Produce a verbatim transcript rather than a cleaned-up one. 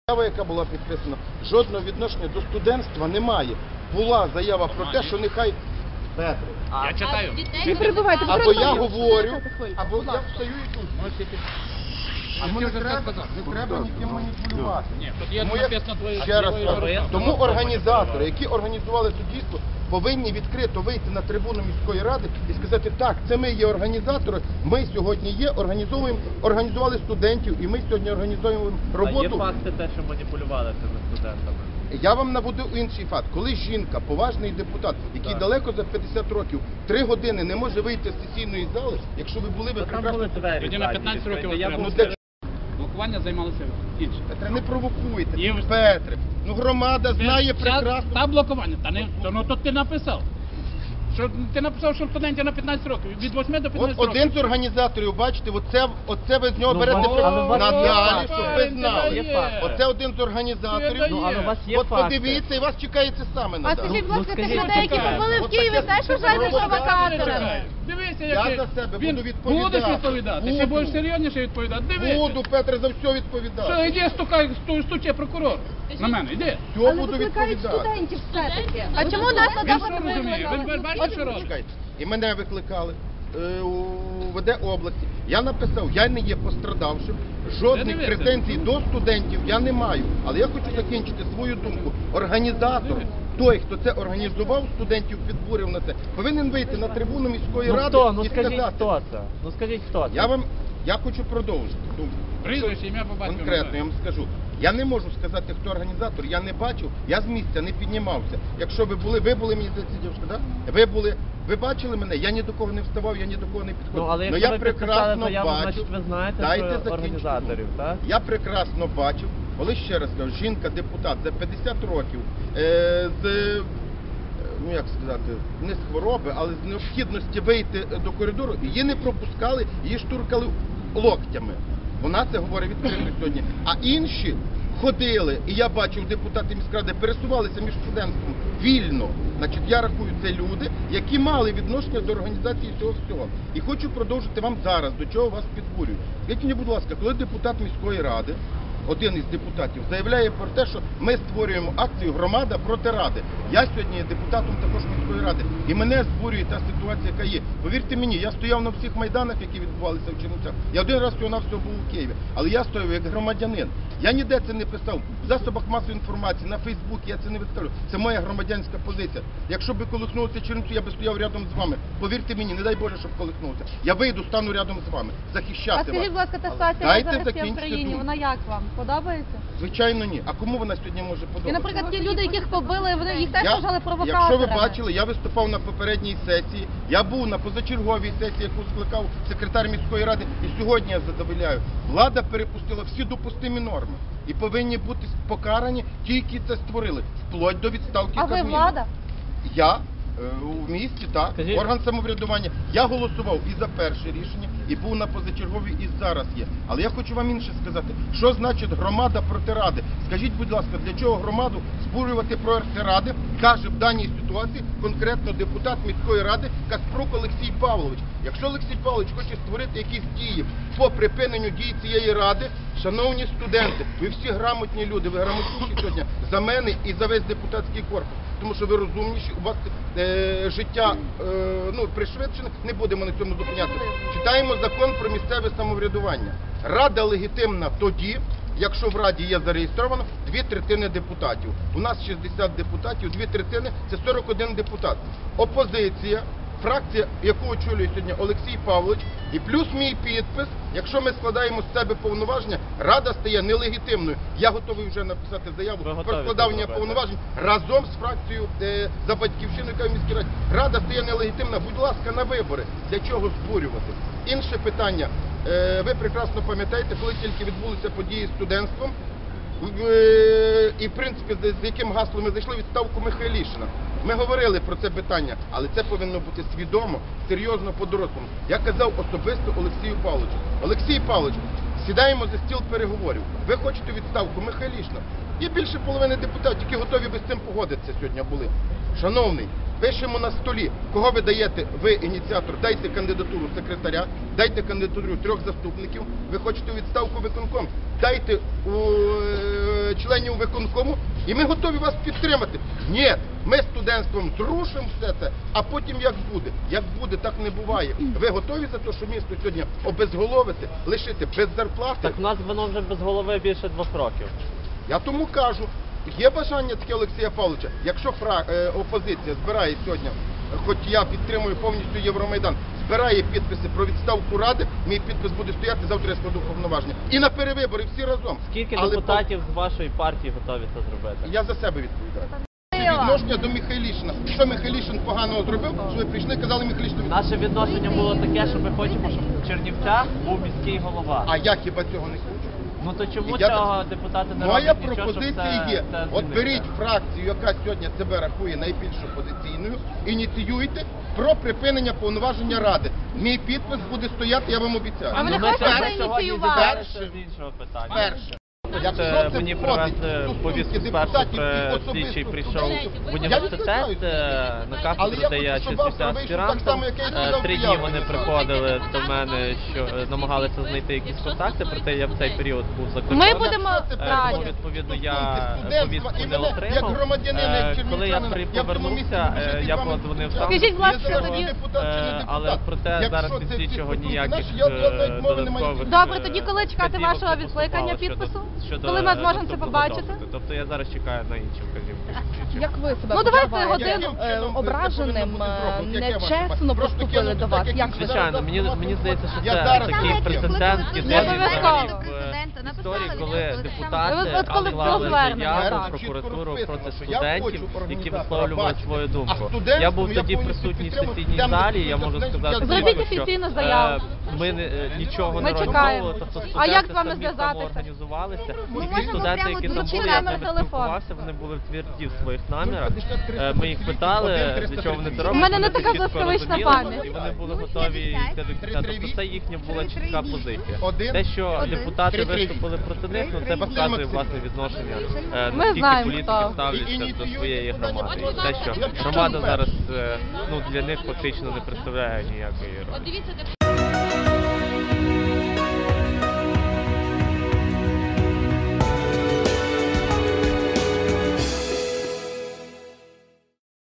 Заява, яка була підписана, жодного відношення до студентства немає. Була заява про те, що нехай... Петре, Я читаю. Не перебивайте, або я говорю, або я встаю і тут. А Тому ти не вже треба, сказав. не треба ніким маніпулювати. Ні, тут є Тому я- написано твоє- ще раз твоє кажу, реєстр, тому воно організатори, твоє. які організували це дійство, повинні відкрито вийти на трибуну міської ради і сказати, так, це ми є організатори, ми сьогодні є, організовуємо, організували студентів, і ми сьогодні організуємо А є роботу. факти те, що маніпулювали цими студентами? Я вам наведу інший факт. Коли жінка, поважний депутат, який Так. далеко за п'ятдесят років, три години не може вийти з сесійної зали, якщо ви були, ви Та там прекрасно... були двері. Тоді на ззаді п'ятнадцять років відкриті. Я окремо. Ну, був де... Блокування займалося інші. Петре, не провокуйте, Є- Петре. Ну громада знає Ця- прекрасно. Та блокування, та не, то, ну то ти написав. Що, ти написав, що студентів на п'ятнадцять років, від восьми до От п'ятнадцяти років. один з організаторів, бачите, оце, оце ви з нього Ну, берете але- але у вас є надалі, факти. щоб ви знали. Є факти. Оце один з організаторів. Ну, але у вас є От факти. подивіться, і вас чекає це саме А надалі. скажіть, будь Ну, ласка, тих скажіть, людей, які чекаємо. побили в От Києві, таке теж вважаєте провокація. провокаторами? Дивися, Я який. за себе Він- буду відповідати. Будеш відповідати, ти Буду. будеш серйозніше відповідати. Дивися. Буду, Петре, за все Що, відповідати. йди, стукай, сту- стуче прокурор. На мене, йди. Все Але буду викликають відповідати. студентів все-таки. А чому нас Він на що розуміє? Ви- ви бачите, що робить? Чекайте. І мене викликали е, у ВД області. Я написав, я не є пострадавшим, жодних дивіться. претензій до студентів я не маю. Але я хочу закінчити свою думку. Організатор, той, хто це організував, студентів підбурив на це, повинен вийти на трибуну міської Ну ради хто? Ну і скажіть, сказати. хто це? Ну скажіть, хто це? Я вам, я хочу продовжити думку. Прізвище, ім'я, по батькові. Конкретно я вам скажу. Я не можу сказати, хто організатор, я не бачив, я з місця не піднімався. Якщо ви були, ви були, мені здається, дівчинка, да? Ви були, ви бачили мене, я ні до кого не вставав, я ні до кого не підходив. Ну, але Но якщо я ви підписали прекрасно заяву, бачу, значить ви знаєте дайте про закінчити організаторів, думку. так? Я прекрасно бачив, коли ще раз кажу, жінка, депутат за п'ятдесят років, е, з, е, ну як сказати, не з хвороби, але з необхідності вийти до коридору, її не пропускали, її штуркали локтями. Вона це говорить відкрито сьогодні. А інші ходили, і я бачив, депутати міськради пересувалися між студентством вільно. Значить, я рахую, це люди, які мали відношення до організації цього всього. І хочу продовжити вам зараз, до чого вас підбурюю. Скажіть мені, будь ласка, коли депутат міської ради, один із депутатів, заявляє про те, що ми створюємо акцію «Громада проти Ради». Я сьогодні є депутатом також міської ради. І мене збурює та ситуація, яка є. Повірте мені, я стояв на всіх майданах, які відбувалися в Чернівцях. Я один раз всього-навсього був у Києві. Але я стояв як громадянин. Я ніде це не писав. В засобах масової інформації, на Фейсбук я це не виставлю. Це моя громадянська позиція. Якщо би колихнулося Чернівці, я би стояв рядом з вами. Повірте мені, не дай Боже, щоб колихнувся. Я вийду, стану рядом з вами. Захищати А вас. скажіть, будь ласка, та Але ситуація дайте зараз є в закінчити країні, думку. вона як вам? Подобається? Звичайно, ні. А кому вона сьогодні може подобатися? І, наприклад, ті люди, яких побили, вони їх теж Я- вважали провокаторами. Якщо ви бачили, я виступав на попередній сесії, я був на позачерговій сесії, яку скликав секретар міської ради, і сьогодні я задовольняю. Влада перепустила всі допустимі норми. І повинні бути покарані ті, які це створили, вплоть до відставки А ви Кабміну. влада? Я е, у місті, так, Скажіть- орган самоврядування. Я голосував і за перше рішення, і був на позачерговій, і зараз є. Але я хочу вам інше сказати. Що значить громада проти ради? Скажіть, будь ласка, для чого громаду збурювати проти ради, каже в даній ситуації конкретно депутат міської ради Каспрук Олексій Павлович. Якщо Олексій Павлович хоче створити якісь дії по припиненню дій цієї ради, шановні студенти, ви всі грамотні люди, ви грамотніші сьогодні за мене і за весь депутатський корпус. Тому що ви розумніші, у вас е, життя е, ну, пришвидшене, не будемо на цьому зупинятися. Читаємо закон про місцеве самоврядування. Рада легітимна тоді, якщо в Раді є зареєстровано дві третини депутатів. У нас шістдесят депутатів, дві третини – це сорок один депутат. Опозиція, фракція, яку очолює сьогодні Олексій Павлович, і плюс мій підпис, якщо ми складаємо з себе повноваження, Рада стає нелегітимною. Я готовий вже написати заяву Ви про готові складання це зробити? повноважень разом з фракцією е, за батьківщину, яка в міській раді. Рада стає нелегітимна, будь ласка, на вибори. Для чого збурювати? Інше питання. Е, ви прекрасно пам'ятаєте, коли тільки відбулися події з студентством, е, і в принципі з, з яким гаслом ми зайшли, відставку Михайлішина. Ми говорили про це питання, але це повинно бути свідомо, серйозно, по-дорослому. Я казав особисто Олексію Павловичу. Олексій Павлович, сідаємо за стіл переговорів. Ви хочете відставку Михайлішина? Є більше половини депутатів, які готові би з цим погодитися сьогодні були. Шановний, пишемо на столі, кого ви даєте, ви ініціатор, дайте кандидатуру секретаря, дайте кандидатуру трьох заступників, ви хочете у відставку виконком, дайте у е, членів виконкому, і ми готові вас підтримати. Ні, ми студентством зрушимо все це, а потім як буде. Як буде, так не буває. Ви готові за те, що місто сьогодні обезголовити, лишити без зарплати? Так в нас воно вже без голови більше двох років. Я тому кажу, є бажання таке Олексія Павловича, якщо фра... е, опозиція збирає сьогодні, хоч я підтримую повністю Євромайдан, збирає підписи про відставку Ради, мій підпис буде стояти, завтра я складу повноваження. І на перевибори всі разом. Скільки Але депутатів з вашої партії готові це зробити? Я за себе відповідаю. Відношення до Михайлішина. Що Михайлішин поганого зробив, що ви прийшли, казали Михайлішину. Наше відношення було таке, що ми хочемо, щоб в Чернівцях був міський голова. А я хіба цього не хочу? Ну то чому І я цього так- депутати не Моя роблять нічого, щоб пропозиція це, є. це От змінити? беріть фракцію, яка сьогодні себе рахує найбільш опозиційною, ініціюйте про припинення повноваження Ради. Мій підпис буде стояти, я вам обіцяю. А ви не Ну, ми хочете це це сьогодні ініціювати? зібралися з іншого питання. Перше. Це Якщо це мені входить привезли в стосунки повістку спершу, депутатів і при особисто слідчий прийшов студентів, в я університет відповідаю. е, на Але кафедру, я де хочу, я щоб числився завтра вийшов так само, аспірантом. як я й Е, сказав, Три дні заяву. вони приходили до мене, що е, намагалися знайти якісь контакти, проте я в цей період був за кордоном. Ми будемо Що це Е, правильно. Тому, відповідно, я Студентства повістку і не мене, отримав. як громадянина, як Е, Коли я чернівчанина, при- я в цьому місці повернувся, буду жити е, з я вами. подзвонив Я- сам. Скажіть, будь ласка, Незалежний тоді- депутат чи не Е, депутат. але проте Якщо зараз це від всі слідчого стосунки ніяких наші, я- я навіть е, мови не маю. додаткових Добре, е, тоді коли чекати вказівок вашого не відкликання поступало підпису? щодо- щодо, Коли ми е, зможемо це наступного побачити? допуску. Тобто я зараз чекаю на інші вказівки. Як ви себе Ну, давайте почуваєте? годину, Е, Яким чином ображеним, це повинно бути зроблено? Яке ваше нечесно бачення? Просто поступили кинути до так, вас. як Як ви ви? Звичайно, мені, мені здається, що Я це зараз такий так, прецедент як- єдиний Обов'язково. в історії, коли депутати Ви от коли склали про звернення, заяву так. в прокуратуру проти Що я студентів, хочу які організатора висловлювали бачити. свою А думку. студентством Я був я тоді повністю присутній в підтримую. сесійній Там, де залі, я можу студентів, сказати, я Зробіть що, офіційну е, заяву. Ми не, е, нічого Ми не чекаємо. розмовили, тобто А як з студенти вами самі зв'язатися? самоорганізувалися. Ми І ті можемо студенти, прямо які там включити були, я з номер ними телефону. спілкувався, вони були тверді в своїх намірах. п'ятдесят, Е, Ми їх питали, для чого вони це роблять. У мене не вони така чітко блискавична розуміли, пам'ять. І вони були готові йти до кінця. Тобто це їхня була чітка позиція. Один. Те, що депутати Три, три. виступили проти них, ну це Три, показує Максим. власне відношення, е, Ми наскільки знаємо, політики хто. ставляться до своєї громади. І те, що Якщо громада ви- зараз е, ну для них фактично не представляє ніякої ролі. От дивіться, де